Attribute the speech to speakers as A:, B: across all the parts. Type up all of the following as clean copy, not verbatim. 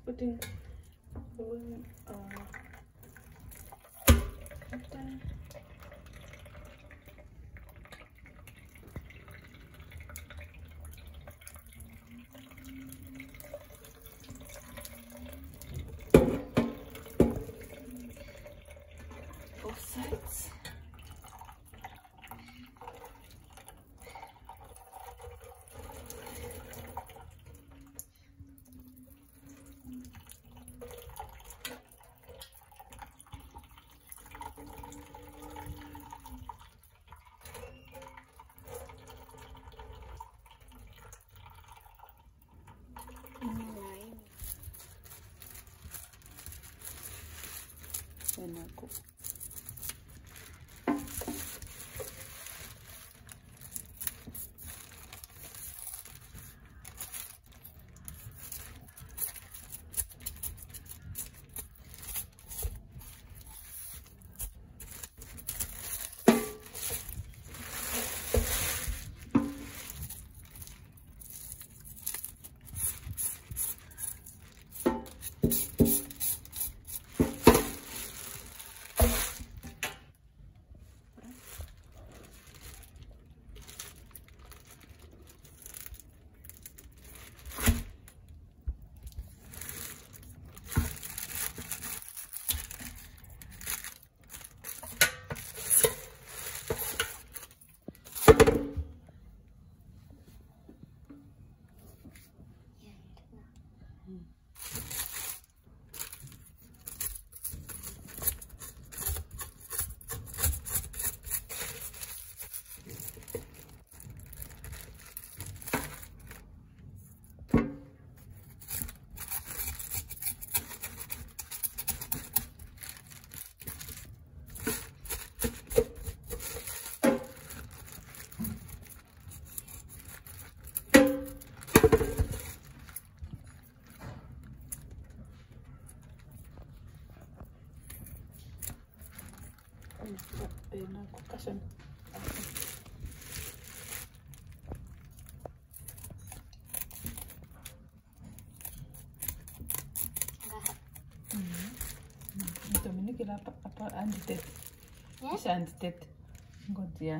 A: putting balloon cutter. Both sides. Yan ako. Ayun ako kasi ito mini kila apa anditet bisa anditet good ya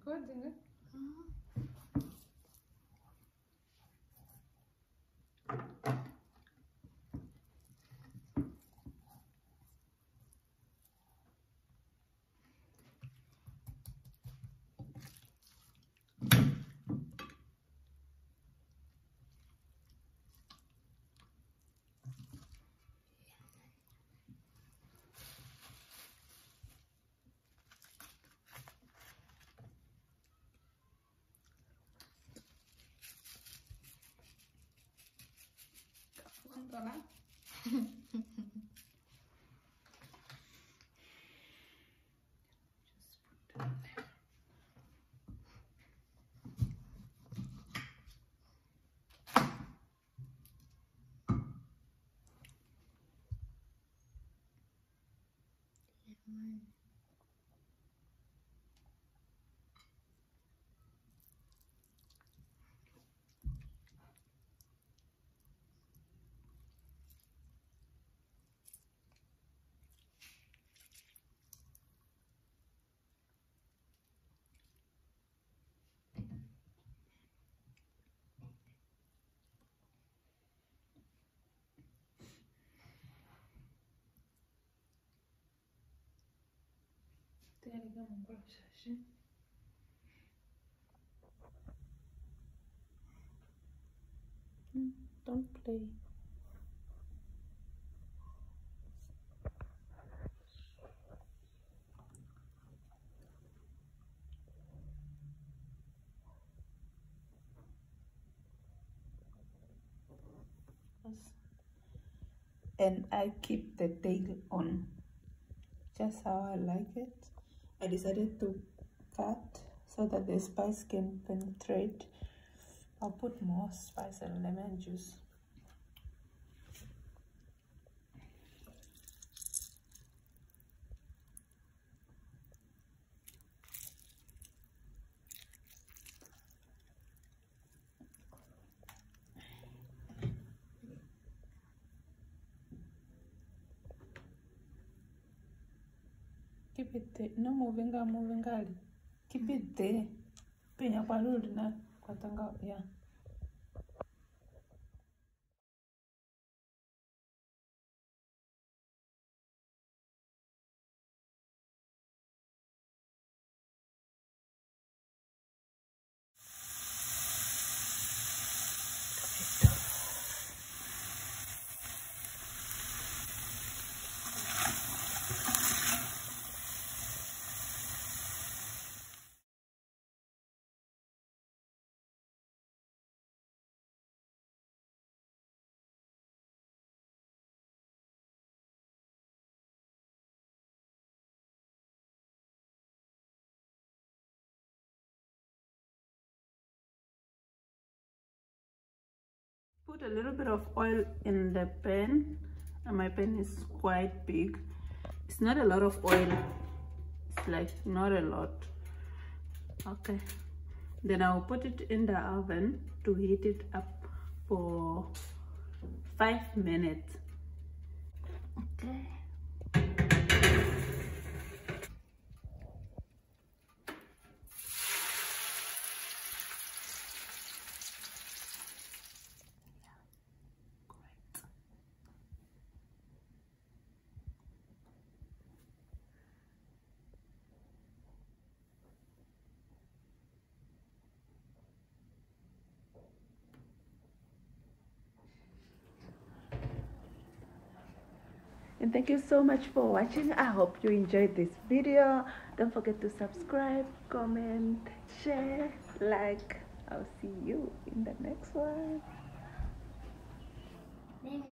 A: recording, eh? Don't play. And I keep the tail on, just how I like it. I decided to cut so that the spice can penetrate. I'll put more spice and lemon juice. Keep it there. No moving, keep it there. Penya kwa lulu na kwa tanga, yeah. Put a little bit of oil in the pan, and my pan is quite big. It's not a lot of oil, it's like not a lot. Okay, then I'll put it in the oven to heat it up for 5 minutes. Okay. And thank you so much for watching. I hope you enjoyed this video. Don't forget to subscribe, comment, share, like. I'll see you in the next one.